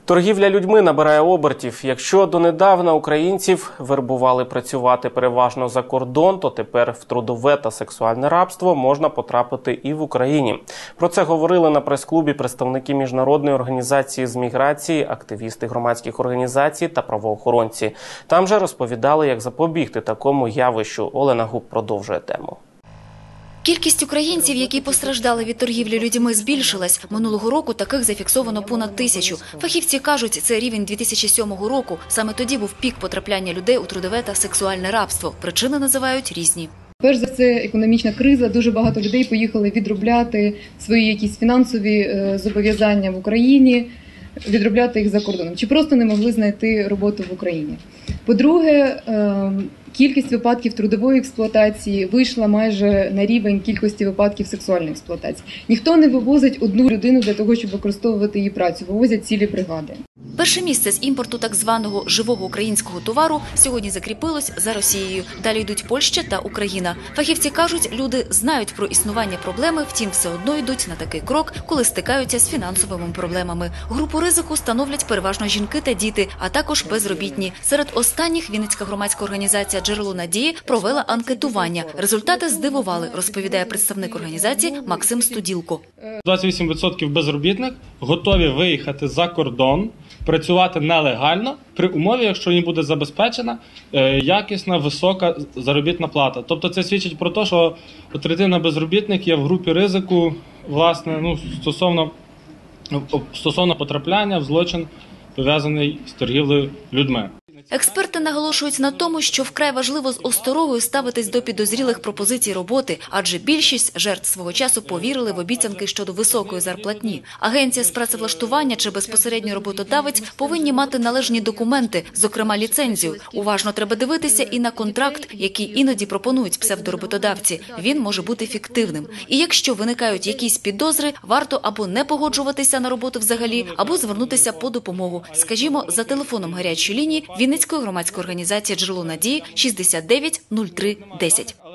Торгівля людьми набирає обертів. Якщо донедавна українців вербували працювати переважно за кордон, то тепер в трудове та сексуальне рабство можна потрапити і в Україні. Про це говорили на прес-клубі представники Міжнародної організації з міграції, активісти громадських організацій та правоохоронці. Там же розповідали, як запобігти такому явищу. Олена Губ продовжує тему. Кількість українців, які постраждали від торгівлі людьми, збільшилась. Минулого року таких зафіксовано понад 1000. Фахівці кажуть, це рівень 2007 року. Саме тоді був пік потрапляння людей у трудове та сексуальне рабство. Причини називають різні. Перш за все, економічна криза. Дуже багато людей поїхали відробляти свої якісь фінансові зобов'язання в Україні, відробляти їх за кордоном. Чи просто не могли знайти роботу в Україні. По-друге, кількість випадків трудової експлуатації вийшла майже на рівень кількості випадків сексуальної експлуатації. Ніхто не вивозить одну людину для того, щоб використовувати її працю, вивозять цілі бригади. Перше місце з імпорту так званого живого українського товару сьогодні закріпилось за Росією. Далі йдуть Польща та Україна. Фахівці кажуть, люди знають про існування проблеми, втім все одно йдуть на такий крок, коли стикаються з фінансовими проблемами. Групу ризику становлять переважно жінки та діти, а також безробітні. Серед останніх Вінницька громадська організація «Джерело надії» провела анкетування. Результати здивували, розповідає представник організації Максим Студілко. 28% безробітних готові виїхати за кордон, працювати нелегально, при умові, якщо їм буде забезпечена якісна, висока заробітна плата. Тобто це свідчить про те, що третина безробітних є в групі ризику, власне, стосовно потрапляння в злочин, пов'язаний з торгівлею людьми. Експерти наголошують на тому, що вкрай важливо з осторогою ставитись до підозрілих пропозицій роботи, адже більшість жертв свого часу повірили в обіцянки щодо високої зарплатні. Агенція з працевлаштування чи безпосередньо роботодавець повинні мати належні документи, зокрема ліцензію. Уважно треба дивитися і на контракт, який іноді пропонують псевдороботодавці. Він може бути фіктивним. І якщо виникають якісь підозри, варто або не погоджуватися на роботу взагалі, або звернутися по допомогу. Скажімо, за телефоном гарячої лінії Вінницької громадської організації «Джерело надії» 69 03 10.